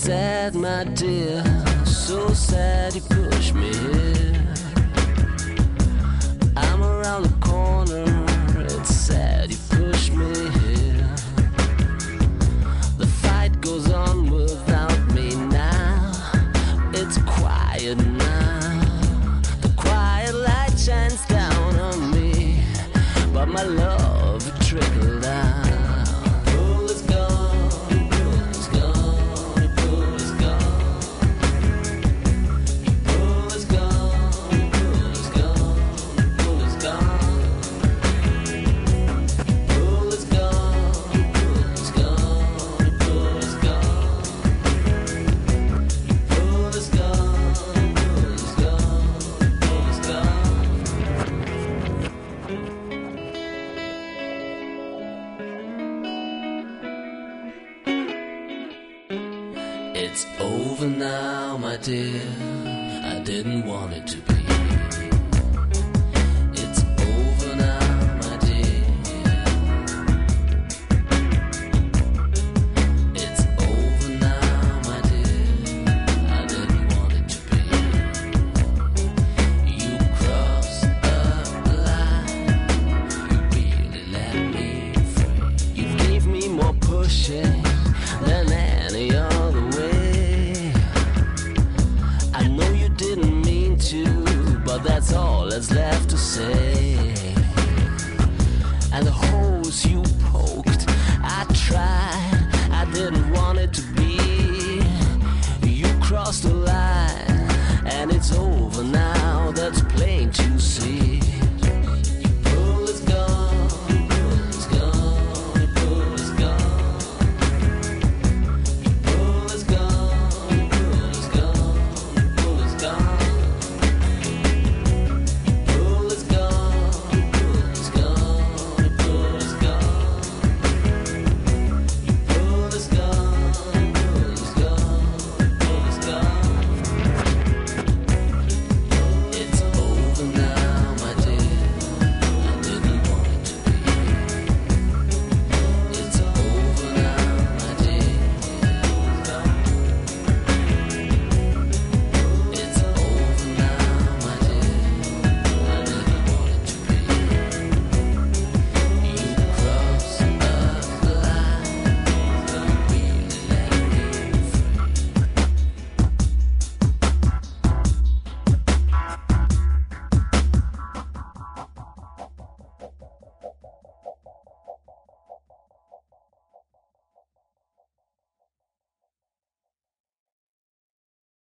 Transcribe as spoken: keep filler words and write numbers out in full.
sad, my dear, so sad you pushed me here. I'm around the corner, it's sad you pushed me here. The fight goes on without me now, it's quiet now. The quiet light shines down on me, but my love trickled out. It's over now, my dear, I didn't want it to be.